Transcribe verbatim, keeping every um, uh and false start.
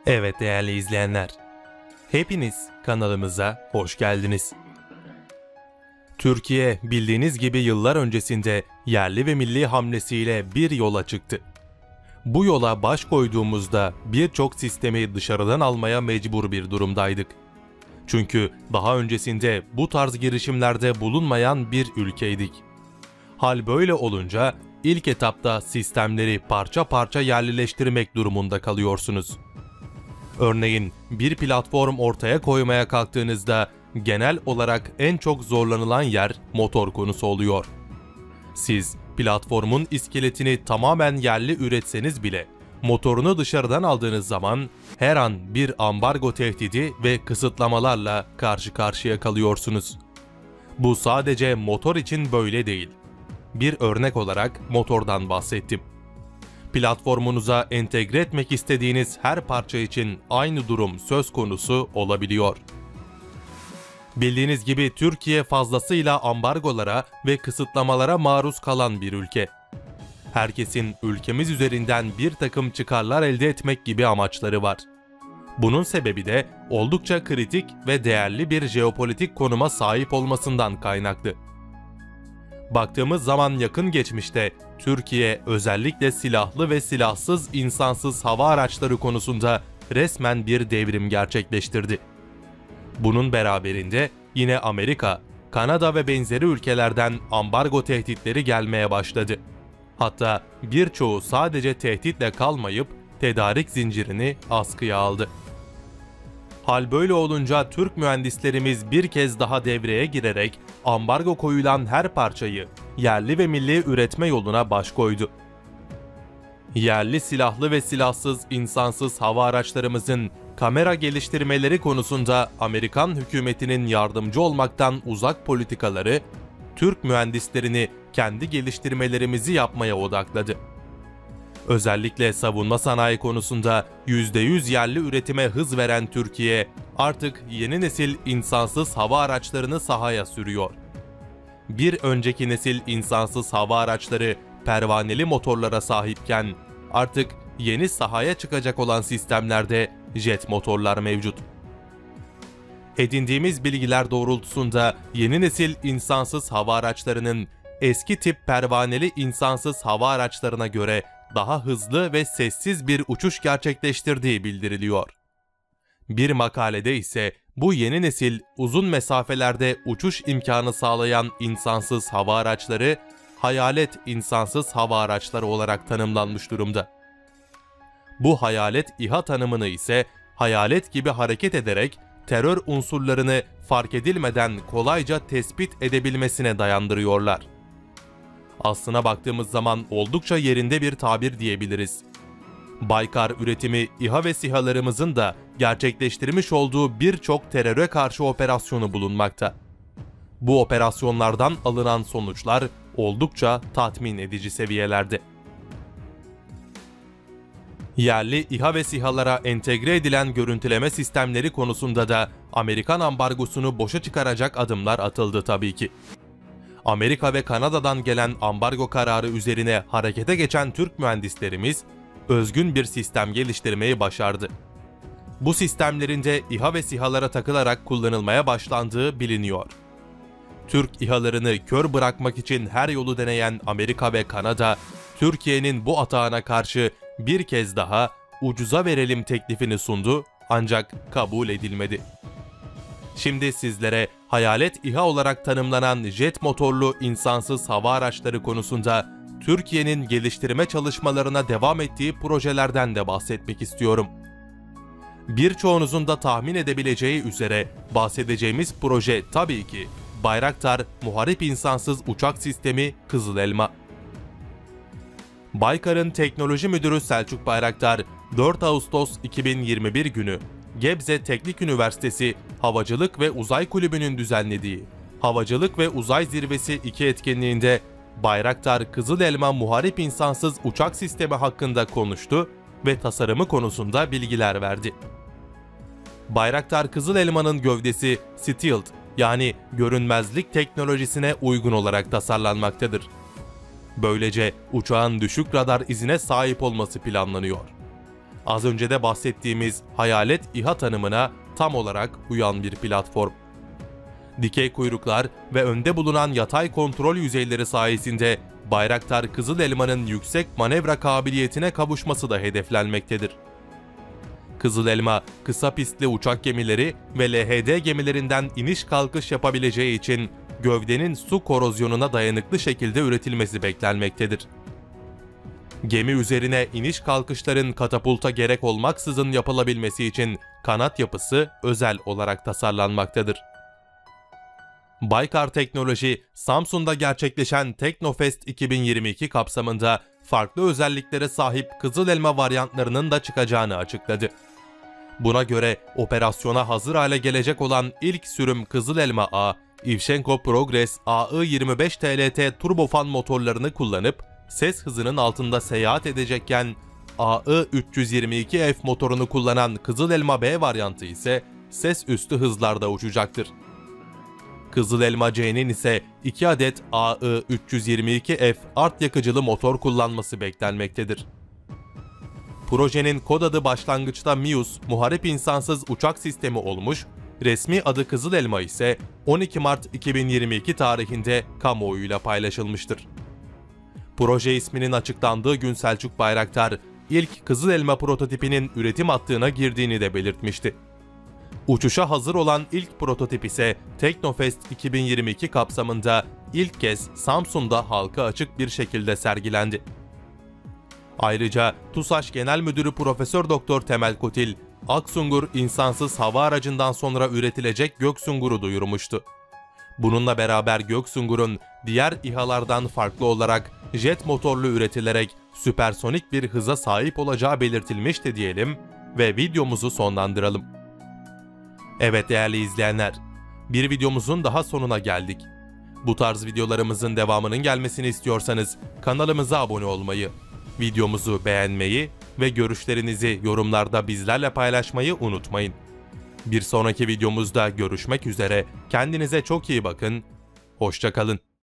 Evet değerli izleyenler, hepiniz kanalımıza hoş geldiniz. Türkiye bildiğiniz gibi yıllar öncesinde yerli ve milli hamlesiyle bir yola çıktı. Bu yola baş koyduğumuzda birçok sistemi dışarıdan almaya mecbur bir durumdaydık. Çünkü daha öncesinde bu tarz girişimlerde bulunmayan bir ülkeydik. Hal böyle olunca ilk etapta sistemleri parça parça yerlileştirmek durumunda kalıyorsunuz. Örneğin bir platform ortaya koymaya kalktığınızda genel olarak en çok zorlanılan yer motor konusu oluyor. Siz platformun iskeletini tamamen yerli üretseniz bile motorunu dışarıdan aldığınız zaman her an bir ambargo tehdidi ve kısıtlamalarla karşı karşıya kalıyorsunuz. Bu sadece motor için böyle değil. Bir örnek olarak motordan bahsettim. Platformunuza entegre etmek istediğiniz her parça için aynı durum söz konusu olabiliyor. Bildiğiniz gibi Türkiye fazlasıyla ambargolara ve kısıtlamalara maruz kalan bir ülke. Herkesin ülkemiz üzerinden bir takım çıkarlar elde etmek gibi amaçları var. Bunun sebebi de oldukça kritik ve değerli bir jeopolitik konuma sahip olmasından kaynaklı. Baktığımız zaman yakın geçmişte Türkiye özellikle silahlı ve silahsız insansız hava araçları konusunda resmen bir devrim gerçekleştirdi. Bunun beraberinde yine Amerika, Kanada ve benzeri ülkelerden ambargo tehditleri gelmeye başladı. Hatta birçoğu sadece tehditle kalmayıp tedarik zincirini askıya aldı. Hal böyle olunca Türk mühendislerimiz bir kez daha devreye girerek ambargo koyulan her parçayı yerli ve milli üretme yoluna baş koydu. Yerli silahlı ve silahsız insansız hava araçlarımızın kamera geliştirmeleri konusunda Amerikan hükümetinin yardımcı olmaktan uzak politikaları, Türk mühendislerini kendi geliştirmelerimizi yapmaya odakladı. Özellikle savunma sanayi konusunda yüzde yüz yerli üretime hız veren Türkiye, artık yeni nesil insansız hava araçlarını sahaya sürüyor. Bir önceki nesil insansız hava araçları pervaneli motorlara sahipken, artık yeni sahaya çıkacak olan sistemlerde jet motorlar mevcut. Edindiğimiz bilgiler doğrultusunda yeni nesil insansız hava araçlarının eski tip pervaneli insansız hava araçlarına göre daha hızlı ve sessiz bir uçuş gerçekleştirdiği bildiriliyor. Bir makalede ise bu yeni nesil uzun mesafelerde uçuş imkanı sağlayan insansız hava araçları, hayalet insansız hava araçları olarak tanımlanmış durumda. Bu hayalet İHA tanımını ise hayalet gibi hareket ederek terör unsurlarını fark edilmeden kolayca tespit edebilmesine dayandırıyorlar. Aslına baktığımız zaman oldukça yerinde bir tabir diyebiliriz. Baykar üretimi İHA ve SİHA'larımızın da gerçekleştirmiş olduğu birçok teröre karşı operasyonu bulunmakta. Bu operasyonlardan alınan sonuçlar oldukça tatmin edici seviyelerde. Yerli İHA ve SİHA'lara entegre edilen görüntüleme sistemleri konusunda da Amerikan ambargosunu boşa çıkaracak adımlar atıldı tabii ki. Amerika ve Kanada'dan gelen ambargo kararı üzerine harekete geçen Türk mühendislerimiz özgün bir sistem geliştirmeyi başardı. Bu sistemlerin de İHA ve SİHA'lara takılarak kullanılmaya başlandığı biliniyor. Türk İHA'larını kör bırakmak için her yolu deneyen Amerika ve Kanada, Türkiye'nin bu atağına karşı bir kez daha ucuza verelim teklifini sundu ancak kabul edilmedi. Şimdi sizlere hayalet İHA olarak tanımlanan jet motorlu insansız hava araçları konusunda Türkiye'nin geliştirme çalışmalarına devam ettiği projelerden de bahsetmek istiyorum. Birçoğunuzun da tahmin edebileceği üzere bahsedeceğimiz proje tabii ki Bayraktar Muharip İnsansız Uçak Sistemi Kızıl Elma. Baykar'ın teknoloji müdürü Selçuk Bayraktar, dört Ağustos iki bin yirmi bir günü Gebze Teknik Üniversitesi Havacılık ve Uzay Kulübü'nün düzenlediği Havacılık ve Uzay Zirvesi iki etkinliğinde Bayraktar Kızıl Elma Muharip İnsansız Uçak Sistemi hakkında konuştu ve tasarımı konusunda bilgiler verdi. Bayraktar Kızıl Elma'nın gövdesi Stealth yani görünmezlik teknolojisine uygun olarak tasarlanmaktadır. Böylece uçağın düşük radar izine sahip olması planlanıyor. Az önce de bahsettiğimiz hayalet İHA tanımına tam olarak uyan bir platform. Dikey kuyruklar ve önde bulunan yatay kontrol yüzeyleri sayesinde Bayraktar Kızıl Elma'nın yüksek manevra kabiliyetine kavuşması da hedeflenmektedir. Kızıl Elma, kısa pistli uçak gemileri ve L H D gemilerinden iniş kalkış yapabileceği için gövdenin su korozyonuna dayanıklı şekilde üretilmesi beklenmektedir. Gemi üzerine iniş kalkışların katapulta gerek olmaksızın yapılabilmesi için kanat yapısı özel olarak tasarlanmaktadır. Baykar Teknoloji, Samsun'da gerçekleşen Teknofest iki bin yirmi iki kapsamında farklı özelliklere sahip Kızıl Elma varyantlarının da çıkacağını açıkladı. Buna göre operasyona hazır hale gelecek olan ilk sürüm Kızıl Elma A, Ivşenko Progress A I yirmi beş T L T turbofan motorlarını kullanıp ses hızının altında seyahat edecekken A I üç yüz yirmi iki F motorunu kullanan Kızıl Elma B varyantı ise ses üstü hızlarda uçacaktır. Kızıl Elma C'nin ise iki adet A I üç yüz yirmi iki F art yakıcılı motor kullanması beklenmektedir. Projenin kod adı başlangıçta MIUS, Muharip İnsansız Uçak Sistemi olmuş, resmi adı Kızıl Elma ise on iki Mart iki bin yirmi iki tarihinde kamuoyuyla paylaşılmıştır. Proje isminin açıklandığı gün Selçuk Bayraktar, ilk Kızıl Elma prototipinin üretim hattına girdiğini de belirtmişti. Uçuşa hazır olan ilk prototip ise Teknofest iki bin yirmi iki kapsamında ilk kez Samsun'da halka açık bir şekilde sergilendi. Ayrıca TUSAŞ Genel Müdürü Profesör Doktor Temel Kotil, Aksungur insansız hava aracından sonra üretilecek Göksungur'u duyurmuştu. Bununla beraber Göksungur'un diğer İHA'lardan farklı olarak jet motorlu üretilerek süpersonik bir hıza sahip olacağı belirtilmişti diyelim ve videomuzu sonlandıralım. Evet değerli izleyenler, bir videomuzun daha sonuna geldik. Bu tarz videolarımızın devamının gelmesini istiyorsanız kanalımıza abone olmayı, videomuzu beğenmeyi ve görüşlerinizi yorumlarda bizlerle paylaşmayı unutmayın. Bir sonraki videomuzda görüşmek üzere, kendinize çok iyi bakın, hoşça kalın.